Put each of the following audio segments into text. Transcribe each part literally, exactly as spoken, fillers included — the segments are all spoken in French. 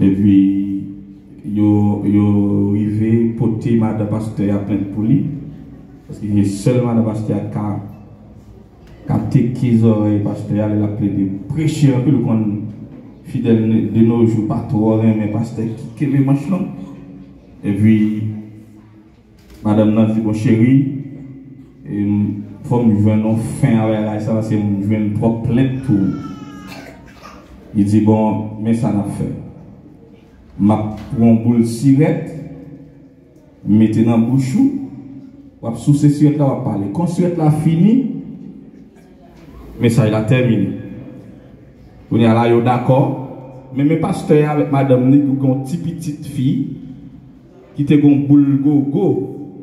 Et puis, yo yo arrivé porter madame pasteur à plein de poli parce qu'il y a seulement madame pasteur qui a capté qu'ils oreilles pasteur elle a plaidé prêcher un peu le qu'on fidèle de nos jours pas trop mais pasteur qui qui les manches et puis madame n'a dit bon chéri et faut me joindre fin avec ça c'est me joindre trop plein tout il dit bon mais ça n'a fait ma prend boule cigarette mettez dans bouche ou sous ces cigarette là va parler quand cigarette là fini mais ça il a terminé on est là yo d'accord mais mes pasteurs avec madame ni qui ont une petite fille qui te gon boule gogo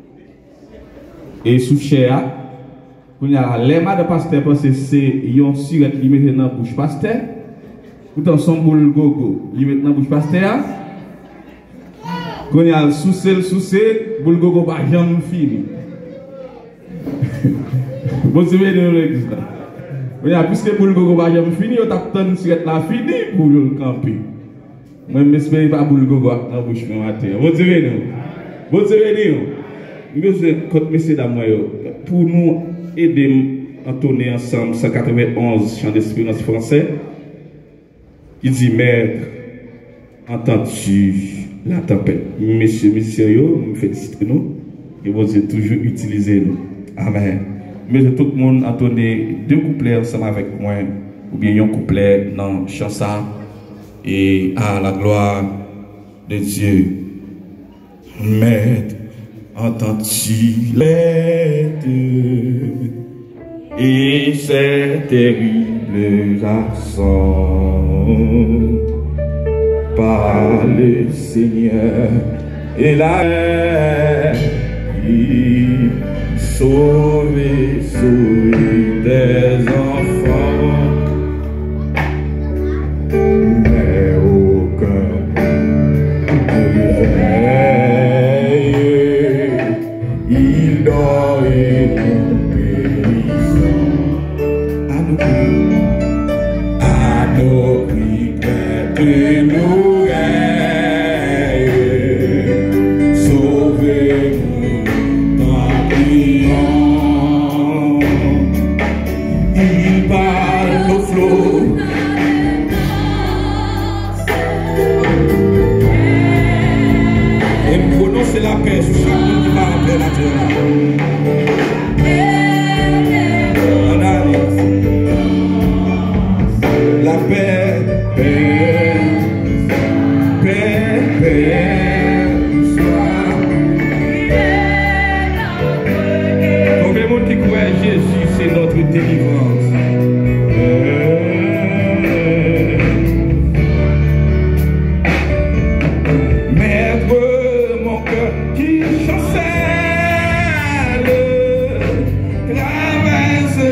et sous cher on est là les madame pasteur parce que c'est yon cigarette li mettez dans bouche pasteur pourtant son boule gogo li met dans bouche pasteur quand il y a sous sel sous sel boule gogo pas jamais fini bon c'est bien l'église là on y a puisque boule gogo pas jamais fini on t'attend cigarette là fini pour le camper moi m'espère pas boule gogo dans bouche matin bon c'est bien bon c'est bien monsieur quand monsieur dames pour nous aider à tourner ensemble cent quatre-vingt-onze chants d'espérance français. Il dit, maître, entends-tu la tempête? Monsieur, monsieur, nous félicitons nous et vous avez toujours utilisé nous. Amen. Mais tout le monde a donné deux couplets ensemble avec moi, ou bien un couplet dans chanson et à la gloire de Dieu. Maître, entends-tu l'aide et ces terribles accents par le Seigneur et la il sauver, sauver des enfants, mais aucun ne veille, il dort et nous périssons. À nos prix, que nous règne, sauvez-nous, t'en prions. Il parle au flot, et nous prononcer la paix sur chaque monde qui va en pleine nature. La paix, paix, paix, paix, soir. Combien de monde qui croit Jésus, c'est notre délivrance. Maître, mon cœur qui chancelle, traverse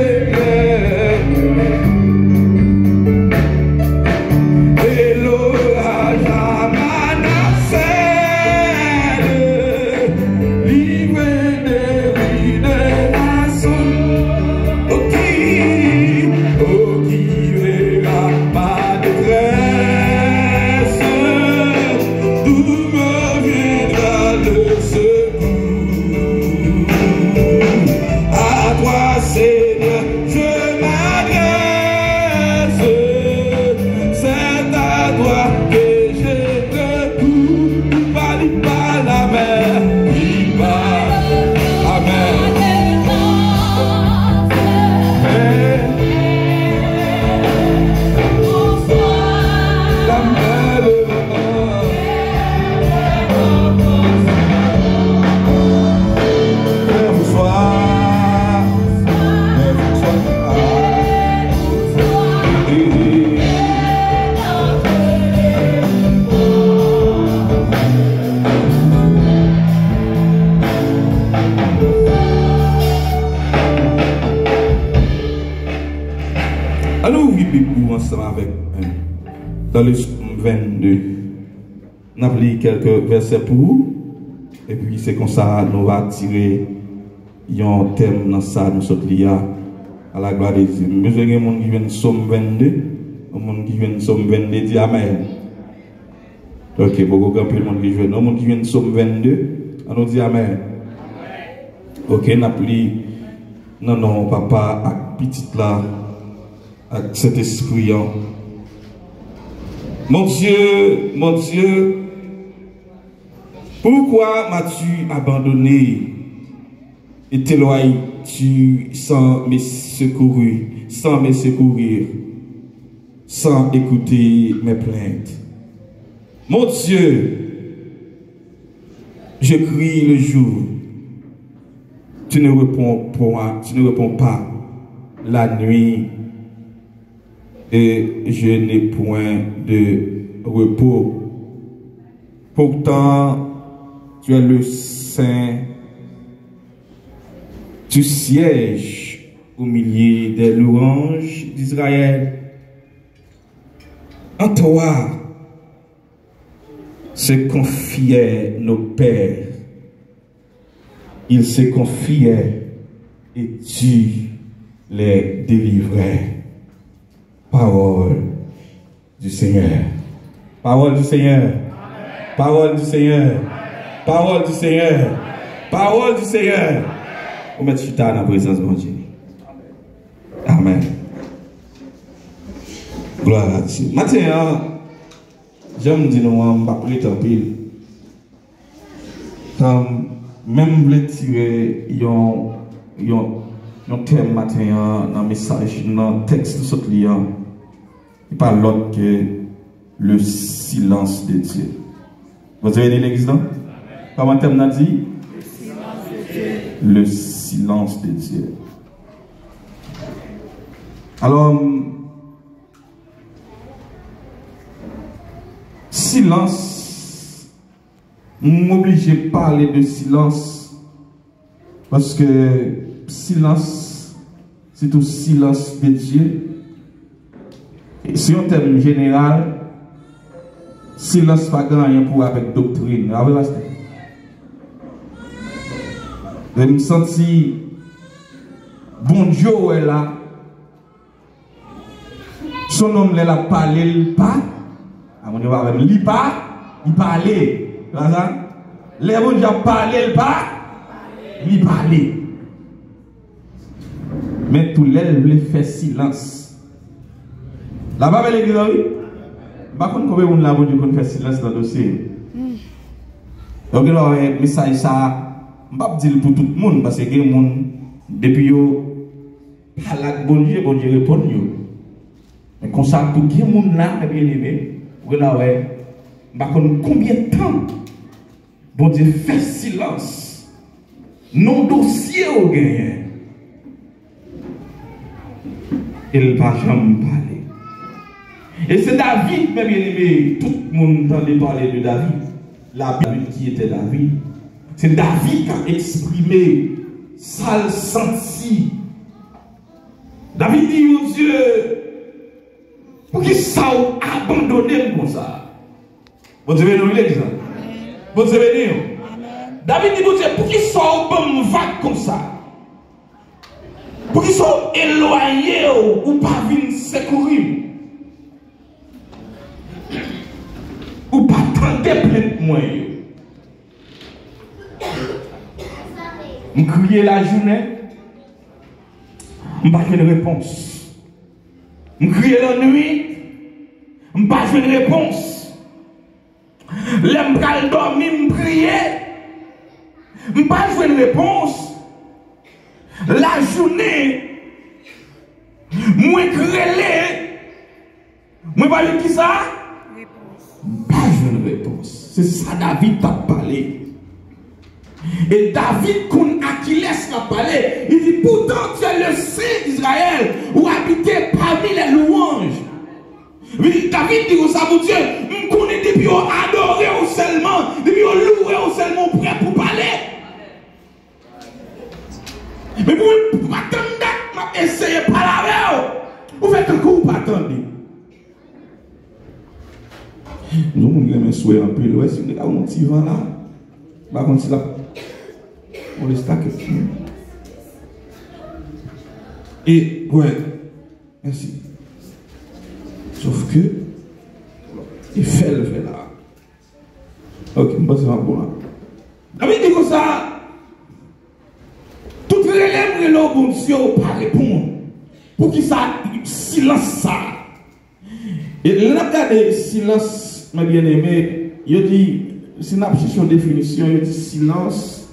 avec dans le vingt-deux. On a lu quelques versets pour vous. Et puis c'est comme ça nous va tirer un thème dans ça, nous sommes liés à la gloire de Dieu. Besoin de gens qui viennent Somme vingt-deux, un monde qui vient Somme vingt-deux dit Amen. Ok, beaucoup de monde qui joue. Non, monde qui vient de Somme vingt-deux. On nous dit Amen. Ok, n'a plus. Non, non, papa, avec petite là, avec cet esprit. Hein. Mon Dieu, mon Dieu, pourquoi m'as-tu abandonné et t'éloignes-tu sans me secourir, sans me secourir, sans écouter mes plaintes? Mon Dieu, je crie le jour, tu ne réponds pas, tu ne réponds pas la nuit, et je n'ai point de repos. Pourtant, tu es le Saint, tu sièges au milieu des louanges d'Israël. En toi se confiaient nos pères. Ils se confiaient et tu les délivrais. Parole du Seigneur. Parole du Seigneur. Amen. Parole du Seigneur. Amen. Parole du Seigneur. Amen. Parole du Seigneur. On met chita dans la présence de Dieu. Amen. Gloire à Dieu. Maintenant, j'aime dire nous on va prier tant pile. Comme même le tirer yon yon yon thème matin dans message dans texte sur client. Il parle l'autre que le silence de Dieu. Vous avez dit l'existant? Comment thème n'a dit? Le silence de Dieu. Le silence de Dieu. Alors, silence, m'oblige de parler de silence parce que silence, c'est tout silence de Dieu. Et si on terme général, silence pas grand rien pour avec doctrine. Je me sens bon Dieu est là. Son homme l'a parlé, il pas. On va même il pas, il parlait. Les gens qui ont parlé, il pas, il parlait. Mais tout l'aile voulait faire silence. La Bible est dit, par contre, combien de gens ont fait silence dans le dossier? Donc, le message, ça, je ne vais pas dire pour tout le monde, parce que les gens, depuis qu'ils parlent bon Dieu, bon Dieu répond. Mais quand ça, tout le monde là, bien aimé, vous voyez, par contre, combien de temps, bon Dieu fait silence, non dossier au gain. Il ne va jamais parler. Et c'est David, mes bien-aimés, tout le monde entendait parler de David. La Bible qui était David. C'est David qui a exprimé ça le senti. David dit au Dieu, pour qui ça a abandonné comme ça? Bon Dieu, nous lire ça. Bon Dieu, David dit au Dieu, pour qui ça a vague comme ça? Pour qu'ils soient éloignés ou pas venir secourir. Ou pas tenter plainte moi. Je crier la journée. Je n'ai pas de réponse. Je crier la nuit. Je n'ai pas de réponse. L'homme qui dormi, je crier. Je n'ai pas de réponse. La journée, moi crélé, moi pas qui ça? Réponse. Pas une réponse. C'est ça David t'a parlé. Et David, qu'on Achilles a parlé, il dit pourtant tu es le Saint d'Israël où habiter parmi les louanges. David dit ça pour Dieu, on connaît depuis on adoré ou seulement, depuis on loué ou seulement prêt pour parler. Mais pour pas attendre, je essayer de parler avec vous. Vous faites un coup pour attendre. Nous, on a un souhait un peu. Si on a un petit vent là, par contre, là, on laisse là que. Et, ouais, merci. Sauf que, il fait le fait là. Ok, je pense que c'est bon là. David dit comme ça, tout relève de l'eau, bon Dieu, pas répondre. Pour qui ça, silence ça. Et là, regardez, silence, mes bien-aimés, il dit, c'est une abstraction définition, il dit silence,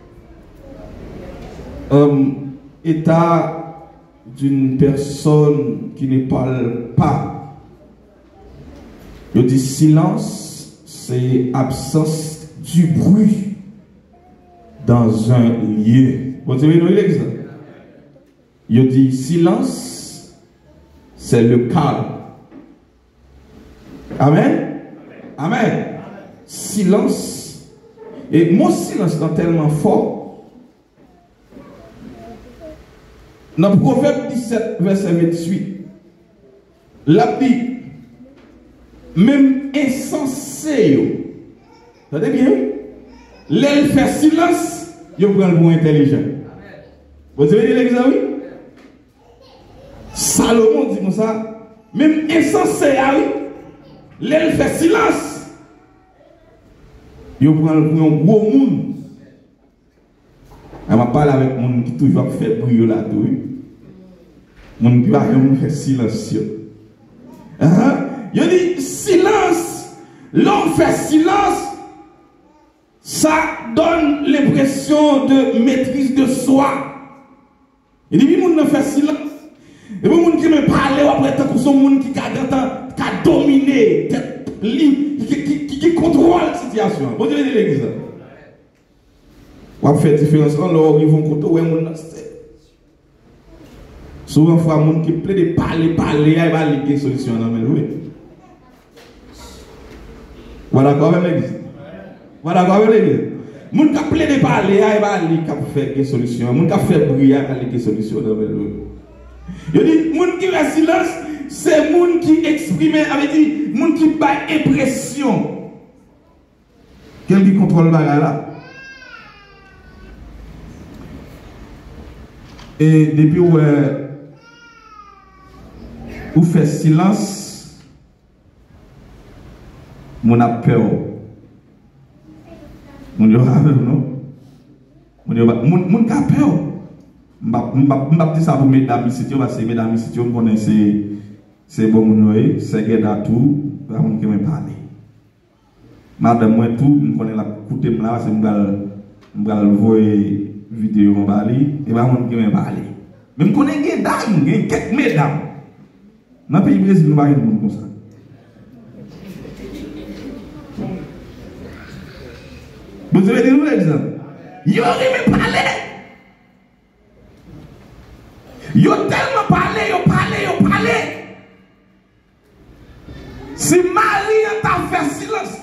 euh, état d'une personne qui ne parle pas. Il dit silence, c'est absence du bruit dans un lieu. Vous avez vu l'exemple? Il dit silence, c'est le calme. Amen. Amen. Silence. Et mon silence est tellement fort. Dans Proverbe dix-sept, verset vingt-huit, la dit, même insensé, vous savez bien, l'elle fait silence, il prend le mot intelligent. Vous avez dit l'exemple? Salomon dit comme ça, même insensé, l'elle fait silence, il prend le gros monde. Elle m'a parlé avec un monde qui toujours fait bruit là, tout. Mon qui va faire silence. Il dit silence, l'homme fait silence, ça donne l'impression de maîtrise de soi. Il dit, oui, mon fait silence. Et puis, mon qui me parle, après, tant que son monde qui a dominé, qui contrôle la situation. Vous avez dit l'exemple. On fait différence quand ils vont côté où on souvent fois monde qui plaît de parler parler il va liquer solution dans mais oui. Voilà quoi avec l'église. Voilà quoi avec l'église. Monde qui plaît de parler il va liquer faire des solutions. Monde qui fait bruit il va liquer solution dans mais oui. Il dit monde qui reste silence c'est monde qui exprime avec dit monde qui bat impression. Quel qui contrôle le bagage là? Et depuis où euh, vous faites silence, mon a peur. Mon Dieu a peur, non? Mon Dieu a peur. Je ne vais pas dire ça pour mesdames ici, parce que mesdames ici, on connaît c'est bon, c'est que dans tout, je vais parler. Madame, moi tout, je connais la côté de là, c'est que je vais le voir. Vidéo en Bali, et bien on va parler. Mais je connais des dames, quelques mesdames. Dans le pays Brésil, nous ne parlons pas comme ça. Vous avez dit un exemple. Ils ont parlé. Ils ont tellement parlé, ils ont parlé, ils ont parlé. Si Marie a fait silence,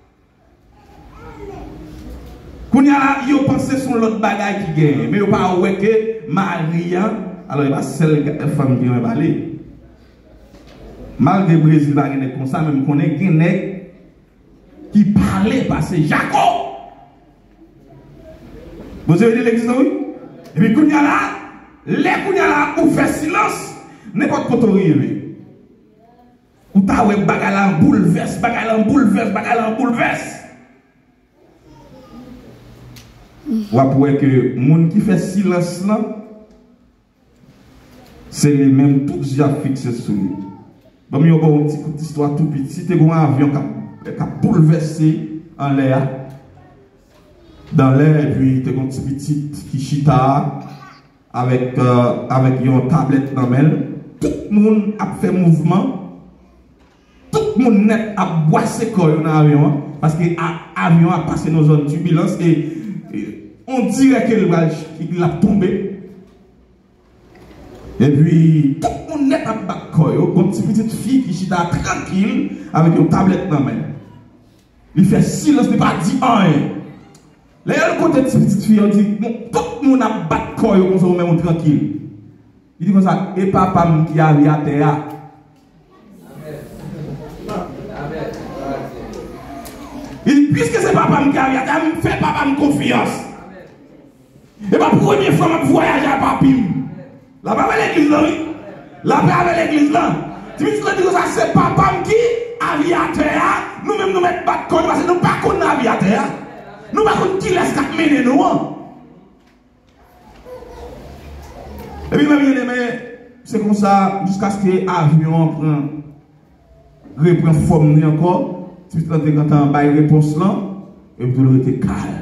quand ils ont pensé sur l'autre bagaille qui gagne, mais ils n'ont pas vu que Maria, alors il va celle femme qui va parler. Malgré le Brésil, il comme ça, même qu'on est Guinée qui parlait parce que Jacob. Vous avez dit l'exemple, oui? Et puis, quand il y a là, les quand il y a là, on fait silence, n'importe quoi arrive. Ou t'as vu bagaille en bouleverse, bagaille en bouleverse, bagaille en bouleverse. Ou après que les gens qui fait silence là, c'est les mêmes tous déjà fixés sur lui. Bon, il y a une petite histoire tout petit, tu as un avion qui a bouleversé en l'air, dans l'air, et puis tu as une petite qui chita avec, euh, avec une tablette dans elle. Tout le monde a fait mouvement, tout le monde net a boissé quoi dans l'avion, parce que l'avion a passé nos zones de turbulence et on dirait qu'il a tombé. Et puis, tout le monde net à battre, une petite fille qui chita tranquille avec une tablette dans la main. Il fait silence, il ne pas dit rien. Là, il y a le côté de cette petite fille, on dit, tout le monde a battu comme ça, même tranquille. Il dit comme ça, et papa qui a vu à terre. Il dit, puisque c'est papa qui a vu à terre, fais papa confiance. Et ma première fois, je voyage à papi. La pas avec l'église là, oui. La pas avec l'église là. Tu me dis que ça, c'est papa qui, aviateur, nous-mêmes nous mettons pas de code parce que nous ne pas qu'on aviateur. faire. Nous par contre qui laisse qu'à mener nous. Et puis, bien aimé, c'est comme ça, jusqu'à ce que l'avion prend, reprend forme encore, si tu as une réponse là, et puis tout était calme.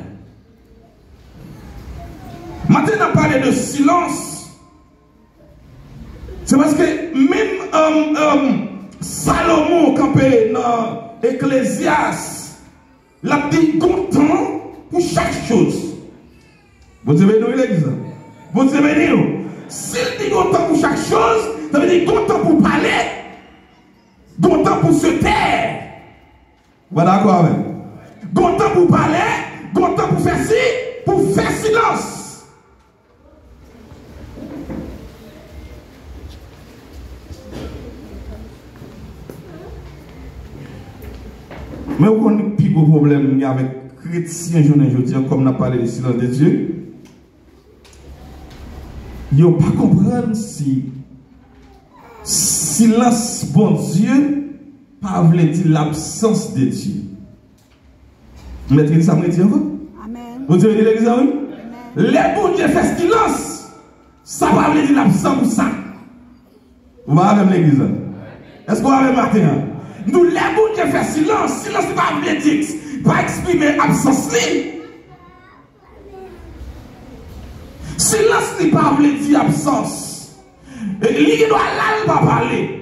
Maintenant, on parle de silence. C'est parce que même um, um, Salomon, campé dans Ecclésiaste, l'a dit content pour chaque chose. Vous avez nous l'église. Vous avez nous. S'il dit content pour chaque chose, ça veut dire content pour parler, content pour se taire. Voilà quoi, ouais. Content pour parler, content pour faire ci, pour faire silence. Mais on a un plus gros problème avec les chrétiens aujourd'hui, comme on a parlé du silence de Dieu. Ils ne pas comprendre si silence bon Dieu pas veut dire l'absence de Dieu. Mettez ça me dit encore? Amen. Vous avez dit l'exemple? Les bons Dieu fait silence. Ça pas veut dire l'absence de ça. Vous voyez avec l'église? Est-ce qu'on va avec matin? Nous les bons Dieu fait silence. Silence n'est pas veut dire pas exprimer absence. Silence n'est pas veut dire absence. Il doit aller pas parler.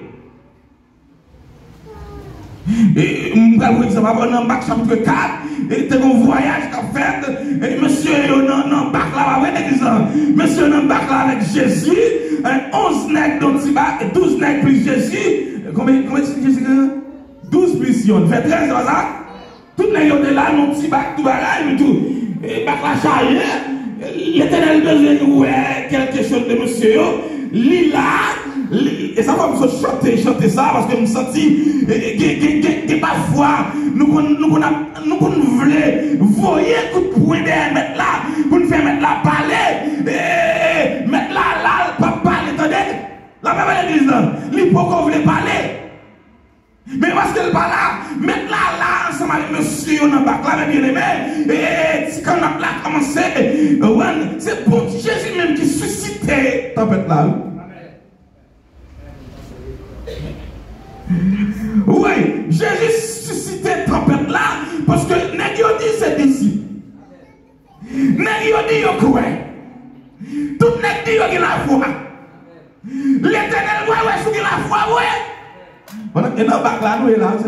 Et je vais vous dire, dans le bac chapitre quatre, et c'est un voyage qu'a fait, et monsieur dans le bac là, avec monsieur dans le bac là avec Jésus, onze nègres dans le bac, et douze nègres plus Jésus, combien est-ce que Jésus douze plus Sion, fait treize, c'est ça? Tout le monde est là, dans le petit bac, tout bagaille, tout, et bac là charrière. L'Éternel besoin ouais quelque chose de monsieur lila et ça va me chanter chanter ça parce que je me senti que parfois nous nous nous nous voulons voyer coup de poing derrière mettre là pour nous faire mettre là parler mettre là là pas parler attendez la même église l'hypocrite voulait parler. Mais parce qu'elle pas là, mettre là, là, ensemble avec monsieur, on a bac là, bien aimé, et si quand on a là commencé, c'est pour Jésus même qui suscitait tempête là. Oui, Jésus suscitait tempête là, parce que nèg yo dit c'est disciple. Nèg yo dit yo croit. Tout nèg dit yo qui la foi. L'Éternel ouais ouais sous qui la foi ouais. On a un bac là, nous, là.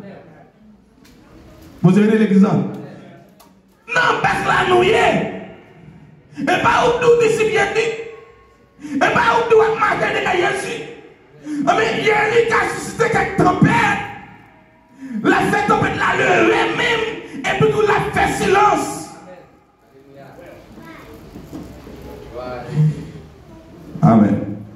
Vous avez l'exemple. Non, bac là, nous, et pas où nous disciples, et pas où nous marquer de Jésus. Mais Jésus qui a suscité quelques tempêtes, la fait tempête là, le même, et puis nous la fait silence. Amen.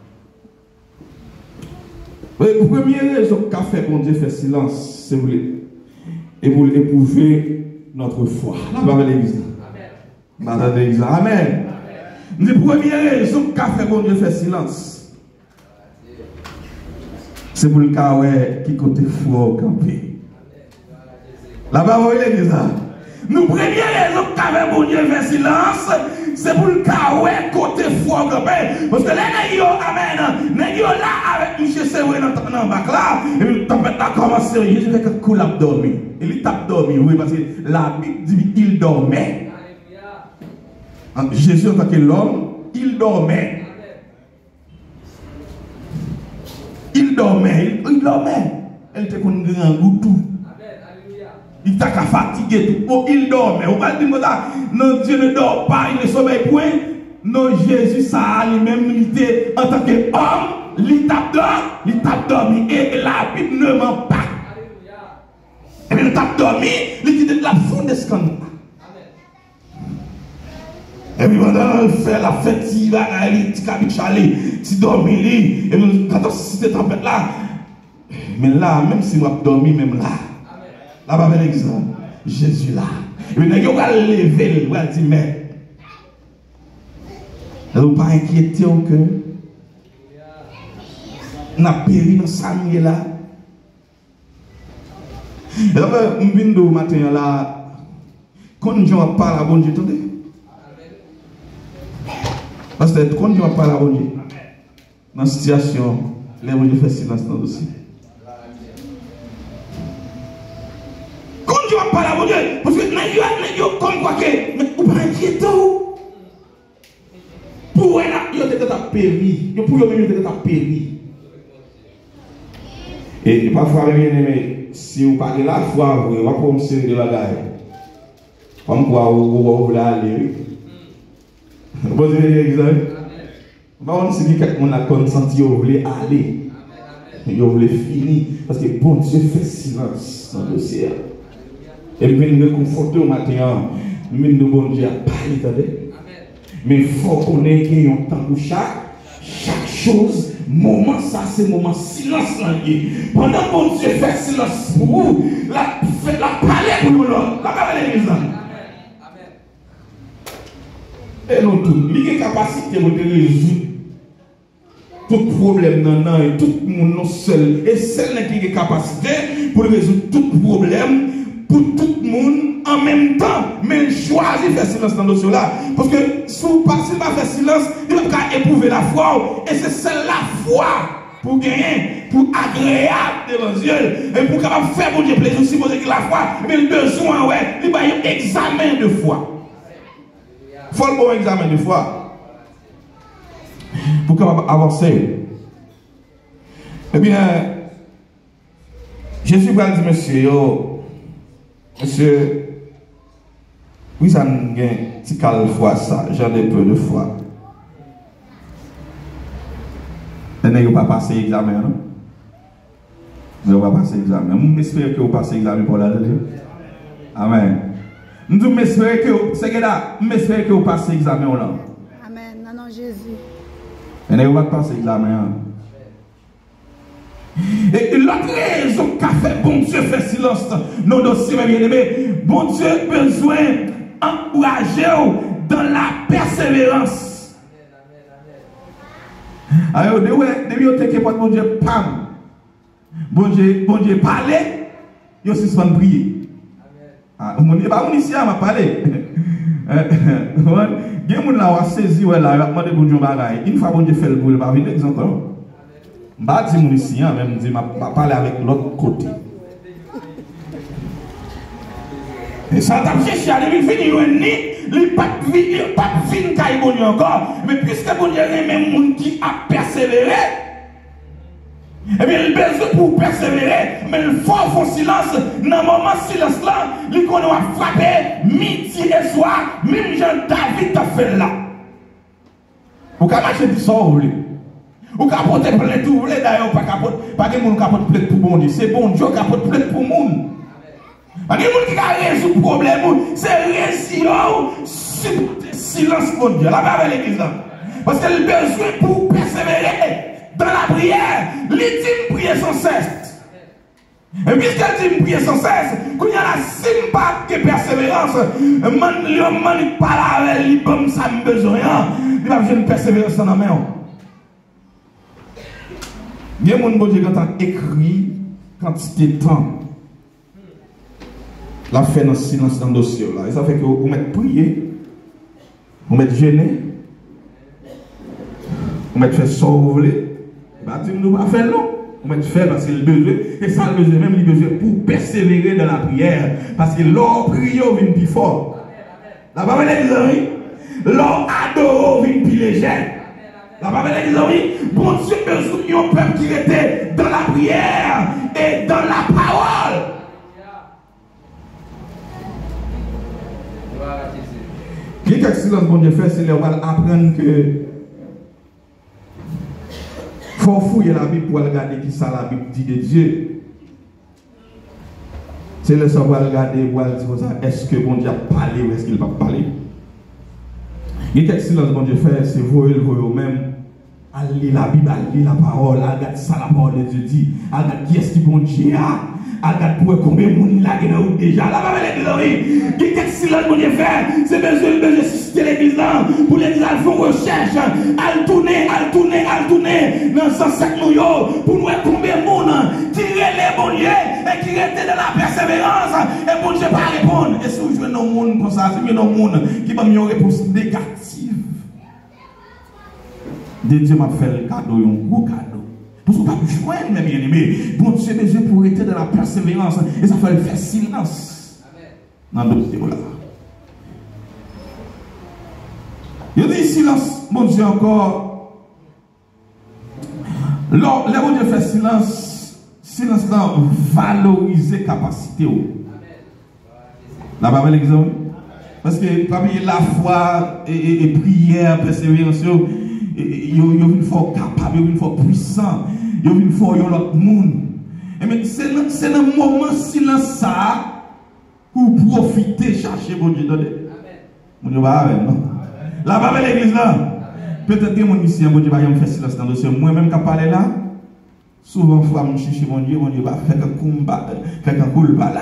Oui, la première raison qu'a fait bon Dieu fait silence, c'est pour éprouver notre foi. La parole de l'Église. Amen. Amen. La première raison qu'a fait bon Dieu fait silence, c'est pour le cas qui côté foi camper. La parole de l'Église. Nous première raison qu'a fait bon Dieu fait silence, c'est pour le cas côté foi camper. Parce que les nègres, amen, nègres là avec M. Sewe dans le bac là, et puis le tempête a commencé, Jésus fait un coup l'a dormi. Il tape dormi, oui, parce que la Bible dit il dormait. Jésus en tant que l'homme, il dormait. Il dormait, il dormait. Elle était comme un grand goutou. Il t'a fatigué, tout. Il dormait. On va dire ça, non, Dieu ne dort pas, il ne sommeille point. Non, Jésus, ça lui-même, il était en tant qu'homme, il tape dormi, il tape dormi. Et la Bible ne ment pas. Et il tape dormi, il dit de la fond de scandale. Et puis pendant qu'il fait la fête, il va aller, il va aller, il dormi, et puis quand on s'est tempête là, mais là, même si on a dormi, même là, là, par exemple, Jésus là, et puis il va lever, il va dire, mais, ne vous pas inquiéter au cœur, on a péri dans sa nuit là. Et donc, on vient de matin là, quand Dieu parle à bon Dieu, attendez. Parce que quand Dieu parle à bon Dieu, dans la situation, les bon Dieu fait silence dans le dossier. Quand Dieu parle à bon Dieu, parce que Dieu comme quoi que, mais vous pas inquiétez-vous. Pour eux, ils ont été péri. Pour eux, ils ont été péri. Et parfois, bien aimé, si vous parlez la foi, vous allez comme série de bagages. Comme quoi, vous voulez aller. Vous avez un exemple? On sait que quelqu'un a consenti, vous voulez aller. Vous voulez finir. Parce que bon Dieu fait silence dans le dossier. Et puis, nous nous confortons au matin. Nous nous bon Dieu a parlé, attendez. Mais il faut qu'on ait un temps pour chaque, chaque chose, moment, ça c'est moment silence. Pendant que mon Dieu fait silence pour vous, la, la parler pour nous, la parler l'église. Et nous tous, il y a une capacité de résoudre tout problème dans le tout le monde non seul. Et celle qui a une capacité pour résoudre tout problème pour tout le monde en même temps. Mais choisir de faire silence dans le dossier là. Parce que si vous ne pas faire silence, il va pas éprouver la foi. Et c'est celle la foi pour gagner, pour agréable devant Dieu. Et pour capable faire bon Dieu plaisir. Si vous avez la foi, mais le besoin, ouais, il va y avoir un examen de foi. Il faut le bon examen de foi. Pour capable avancer. Eh bien, Jésus va dire, monsieur, yo, monsieur, oui, ça me gagne, si calme foi, ça, j'en ai peu de foi. Et vous ne pas passer l'examen, non? Vous ne pas passer l'examen. Je m'espère que vous passez l'examen pour la Dieu. Amen. Je m'espère que vous vous passez l'examen. Amen. Non, non, Jésus. Et vous ne pas passer l'examen. Et l'autre raison qu'a fait bon Dieu fait silence dans nos dossiers, bien aimés, bon Dieu a besoin d'encourager dans la persévérance. Alors, depuis que bon Dieu parle, bon Dieu, bon Dieu parle, il aussi se prier. Ah, on n'est pas ici à parler. Il y a des gens qui saisi, il y a des bon Dieu bagaille. Une fois bon Dieu fait le boulot, il va venir exemple. Je ne vais pas dire ici, même je vais parler avec l'autre côté. Et ça t'a cherché à lui finir, il n'est pas fini quand il bon Dieu encore. Mais puisque bon Dieu est même monde qui a persévéré, eh bien, il a besoin pour persévérer, mais il faut faire silence. Dans le moment silence là, il qu'on a frappé midi et soir, même Jean David a fait là. Vous pouvez marcher du sort, vous voulez. Vous pouvez apporter plein de tout, vous voulez d'ailleurs, pas de monde qui apporte plein pour bon Dieu. C'est bon Dieu qui apporte plein pour le monde. Pas de monde qui a résolu le problème, c'est réussir silence pour Dieu. La Bible est l'église là. Parce qu'elle a besoin pour persévérer. Dans la prière, il dit prier sans cesse. Et puisqu'elle dit prier sans cesse, quand il y a la sympathie de persévérance, man, le man, il parle avec lui, comme ça, il a besoin. Il a besoin de persévérance dans la main. Il y a des gens qui ont écrit quantité de temps. La fait dans le silence dans le dossier. Là. Et ça fait que vous mettez prier, vous mettez jeûner, vous mettez faire ça vous voulez. Bah, tu ne pas faire non. On va faire parce qu'il a besoin. Et ça, le besoin, même, il a besoin pour persévérer dans la prière. Parce que l'or prière vient plus fort. La parole est dit, l'or adore vient plus léger. La parole est dit, bon Dieu besoin d'un peuple qui était dans la prière et dans la parole. Qui est excellent, bon Dieu fait, c'est qu'on va apprendre que il faut fouiller la Bible pour regarder qui ça la Bible dit de Dieu. C'est le savoir regarder pour dire est-ce que bon Dieu a parlé ou est-ce qu'il n'a pas parlé. Il est excellent bon Dieu fait, c'est vous et vous même. À lire la Bible, à lire la parole, à regarder ça la parole de Dieu dit, à regarder qui est-ce qui bon Dieu a, à regarder pour combien de monde là qui est déjà. La Bible l'église, oui. Qui est silence pour Dieu faire? C'est besoin de susciter l'église là. Pour l'église, elle fait recherche. Elle tourne, elle tourne, elle tourne dans le sens de nous. Pour nous combien de monde qui relève bon Dieu et qui reste dans la persévérance. Et bon Dieu pas répondre. Et si vous jouez dans le monde comme ça, c'est dans le monde qui va me réponse négative. De Dieu m'a fait le cadeau, un gros cadeau. Parce qu'on ne peut pas joindre, mes bien-aimés. Bon Dieu, besoin pour rester dans la persévérance. Et ça fait faire silence. Dans d'autres théories. Il dit silence, mon Dieu, encore. Là, là où Dieu fait silence, silence là, valoriser capacité. La Bible l'exemple. Parce que parmi la foi et, et, et prière, persévérance, il y a une foi capable, il y a une foi puissante, il y a une foi dans l'autre monde. Et c'est dans le moment silence ça pour profiter, chercher bon Dieu. Mon Dieu va avec non. La Bible l'église là. Peut-être que mon ici, mon Dieu va me faire silence dans le dossier. Moi-même qui parle là, souvent fois je cherche mon Dieu, mon Dieu va faire un combat, faire un coup là.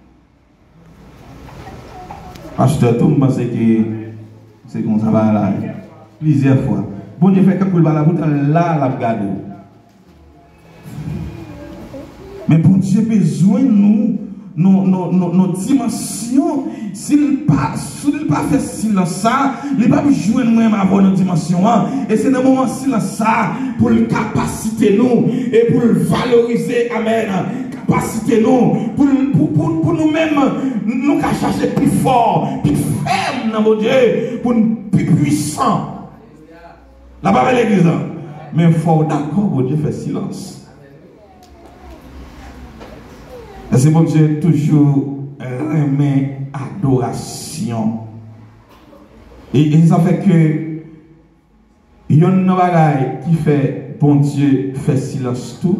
Pasteur, tout le monde pense que c'est comme ça va là. Plusieurs fois. Bon Dieu fait quelque chose là, là, la garde. Mais bon Dieu besoin de nous, nos, nos, nos, nos dimensions. S'il pas, s'il pas fait silence ça, il va pas jouer nous même avoir nos dimensions. Et c'est dans le moment silence ça pour le capaciter nous et pour le valoriser. Amen. Capaciter nous pour, pour, pour, pour nous-mêmes nous chercher plus fort, plus ferme dans mon Dieu, pour nous plus puissants. La Bible l'église. Mais il faut d'accord, bon Dieu fait silence. Et c'est bon Dieu toujours remet adoration. Et, et ça fait que il y a une bagaille qui fait bon Dieu fait silence tout.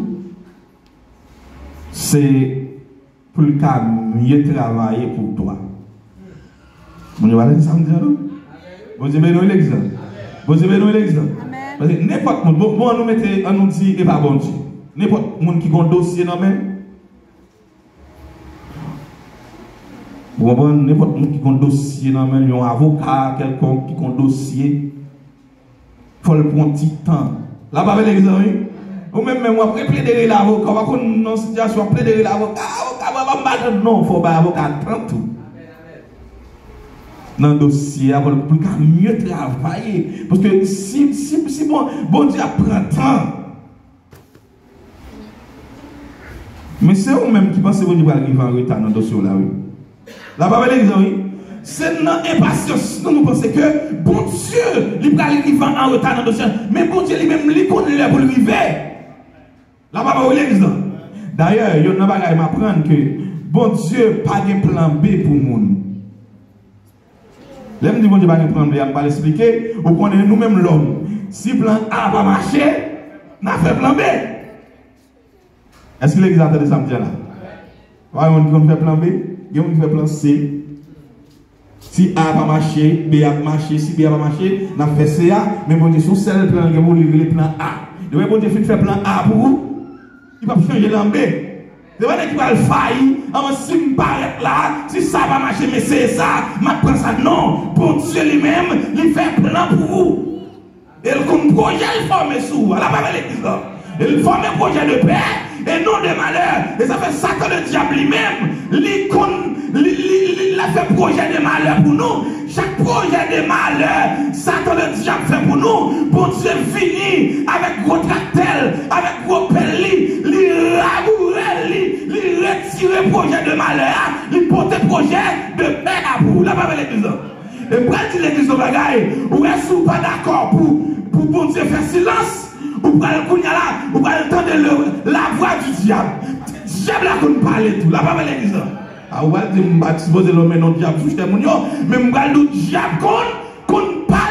C'est pour le cas mieux travailler pour toi. Bon Dieu va dire ça me dire. Bon Dieu bénit l'exemple. Bon Dieu bénit l'exemple. Parce que n'importe qui, bon, on nous mette, on nous dit, et pas bon Dieu. N'importe qui qui a un dossier dans main. Bon, bon, n'importe qui qui a un dossier dans main, un avocat, quelqu'un qui a un dossier, il faut le prendre un petit temps. Là, pas l'exemple. Ou même, même, après plaider l'avocat, on va qu'on dans une situation, plaider l'avocat, avocat, va battre, non, il faut pas avocat trente tout. Dans le dossier, pour mieux travailler. Parce que si, si, si bon, bon Dieu prend temps. Mais c'est vous-même qui pensez que vous allez arriver en retard dans le dossier là, oui. La Bible est oui. C'est dans l'impatience que nous pensons que bon Dieu, il va arriver en retard dans le dossier. Mais bon Dieu lui-même, il connaît pour arriver. La Bible est d'ailleurs, il y a un bagage qui m'apprend que bon Dieu n'a pas de plan B pour nous. L'aime dit bon Dieu va nous prendre, on va l'expliquer. Vous connaissez nous-mêmes l'homme. Si plan A va marcher, on a fait plan B. Est-ce que l'église attend de ça me dit là? Voyons, on fait plan B, on fait plan C. Si A va marcher, B va marcher, si B va marcher, on a fait C A, mais bon Dieu, sur seul plan, on va livrer le plan A. Et bon Dieu fait plan A pour vous, il va changer plan B. C'est vrai qu'il va le faillir. Si je m'arrête là, si ça va marcher, mais c'est ça, je prends ça. Non, bon Dieu lui-même, il fait plan pour vous. Et comme projet, il forme sous. À la Bible l'église. Il forme un projet de paix et non de malheur. Et ça fait Satan le diable lui-même. Il a fait projet de malheur pour nous. Chaque projet de malheur, Satan le diable fait pour nous. Bon Dieu finit avec gros tractel, avec gros pelli, il raboure, il retire le projet de malheur, il porte le projet de paix à vous. La Bible l'église. Et pour dire l'église de bagaille, ou est-ce que pas d'accord pour, pour bon Dieu faire silence? Ou pour le là, ou pour entendre la voix du diable. Le diable a qu'on parle tout. La Bible l'église. Ah ouais, je ne vais pas supposer le nom du diable, mais je vais parler du diable qu'on parle.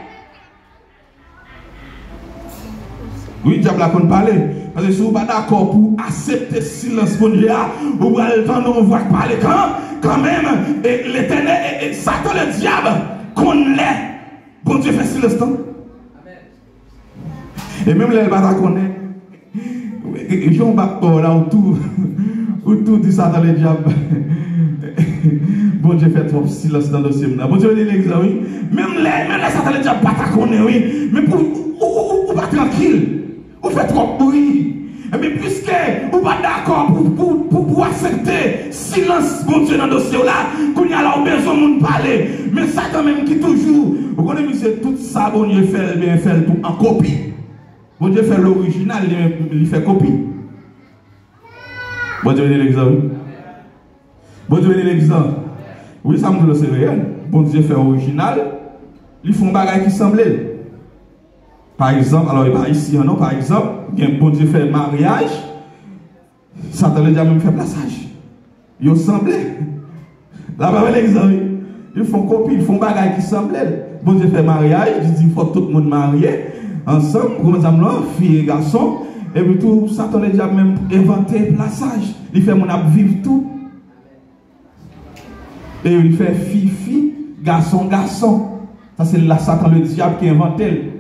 Oui, le diable a qu'on parle. Parce que si vous n'êtes pas d'accord pour accepter silence pour Dieu, vous allez entendre on voit parler quand, quand même, l'éternel et Satan le diable qu'on l'est. Bon Dieu fait silence. Et même les batailles qu'on est, Jean Baptiste là autour, autour du Satan le diable. bon Dieu fait trop silence dans le dossier. Bon Dieu dit l'exemple, oui. Même les, même les Satan déjà pas ta connaître, oui. Mais pour, ou, ou, pas tranquille. Ou fait trop bruit. Mais puisque vous pas d'accord pour, pour, pour, pour accepter silence, bon Dieu, dans le dossier là, qu'on y a là, besoin de nous parler. Mais ça quand même qui toujours, vous connaissez, c'est tout ça, bon Dieu fait, bien fait tout en copie. Bon Dieu fait l'original, il fait copie. Bon Dieu, l'exemple. Bon Dieu, l'exemple. Oui, ça me dit c'est réel. Bon Dieu fait original, ils font bagage qui semble. Par exemple, alors il va ici, non, par exemple, bon Dieu fait mariage, Satan déjà même fait plaçage. Ils semblent. Là, vous l'exemple. Ils font copie, ils font bagage qui semble. Bon Dieu fait mariage, il dit il faut tout le monde marier ensemble, comme ça, filles et garçons. Et puis tout, Satan a déjà même inventé plaçage. Il fait mon âme vivre tout. Et il fait fille, fille, garçon, garçon. Ça, c'est la Satan, le diable qui a inventé.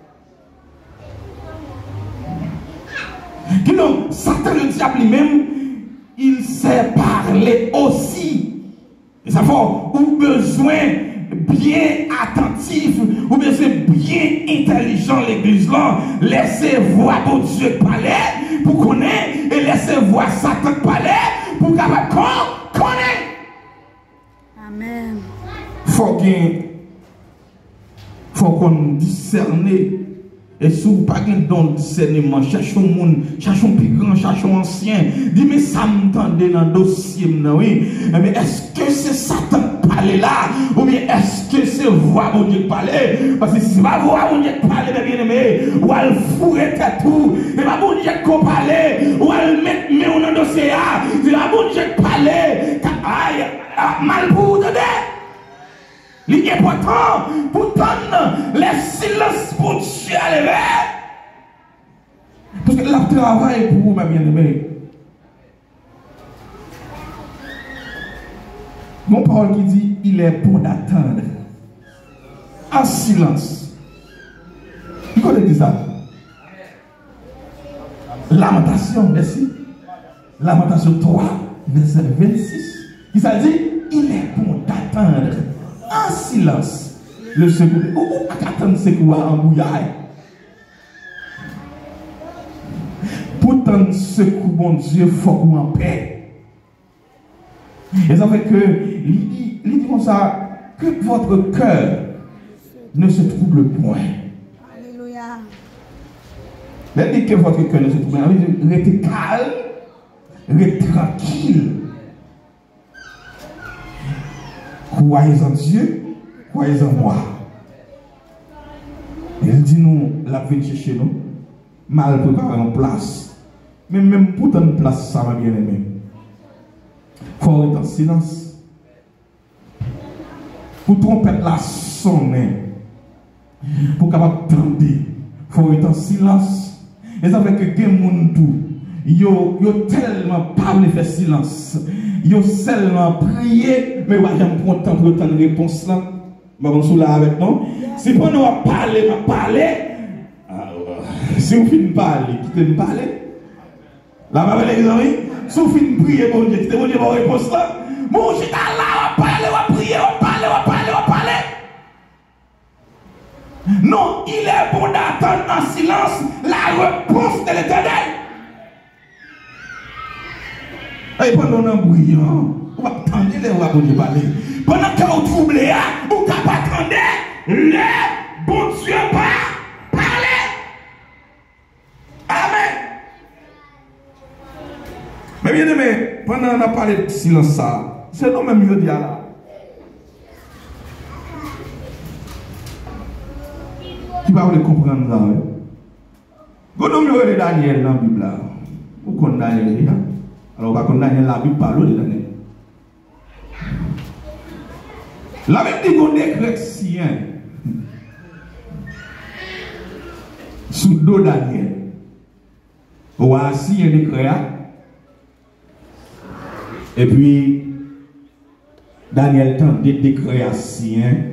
Qui donc, Satan, le diable lui-même, il sait parler aussi. Et ça fait, ou besoin bien attentif, ou besoin bien intelligent l'église là, laissez voir bon Dieu parler pour connaître et laissez voir Satan parler pour capable connaître. Amen. Faut qu'on faut qu'on discerne. Et si vous n'avez pas de discernement, cherchons monde, cherchons plus grand, cherchons ancien. Dis mais ça m'entendait dans le dossier, oui. Mais est-ce que c'est Satan qui parle là? Ou bien est-ce que c'est voix mon Dieu qui parle? Parce que si c'est pas voix mon Dieu qui parle, bien aimé, ou elle fourre tout, c'est pas mon Dieu qui parle, ou elle met mes dans le dossier, c'est pas mon Dieu qui parle. Aïe, mal pour dedans. Il est important pour prendre les silences pour Dieu à lever. Parce que le travail pour vous, ma bien-aimée. Mon parole qui dit, il est bon d'attendre. En silence. Vous connaissez ça? Lamentation, merci. Lamentation trois, verset vingt-six. Il s'est dit, il est bon d'attendre. En silence, le secours. Ou attendre le secours en bouillaille. Pour tant secours, bon Dieu, il faut qu'on en paix. Et ça fait que, il dit comme ça, que votre cœur ne se trouble point. Alléluia. Il dit que votre cœur ne se trouble point. Restez calme, restez tranquille. Croyez en Dieu, croyez en moi. Il dit nous, la vie chercher nous, mal préparer en place. Mais même pour une place, ça va bien aimer. Il faut être en silence. Pour tromper la sonner, pour capable tendre, il faut être en silence. Et ça fait que quelqu'un monde tout, yo yo tellement pas voulu faire silence. Yo seulement prier, mais va jamais prendre temps pour attendre réponse là. Bon, sous là avec nous. Si on nous parler, m'a parler. Si on finit parler, quittez me parler. Là, ma belle exemple, si on finit prier, bon Dieu, quittez mon Dieu, réponse là. Bon, j'étais là, on va parler, on va prier, on va parler, on va parler, on va parler. Non, il est bon d'attendre en silence la réponse de l'Éternel. Et pendant un bruit, on va attendre les rois pour nous parler. Pendant qu'on trouble, on va pas attendre le bon Dieu pas parler. Amen. Mais bien aimé, pendant qu'on a parlé de silence, ça, c'est nous même qui là. Tu vas vous comprendre ça. Vous nous Daniel dans la Bible. Vous connaissez Daniel. Alors, on va condamner la Bible par l'eau de Daniel. La Bible dit qu'on est chrétien sous dos Daniel. On a signé un décret. Et puis, Daniel tente de décret à signer.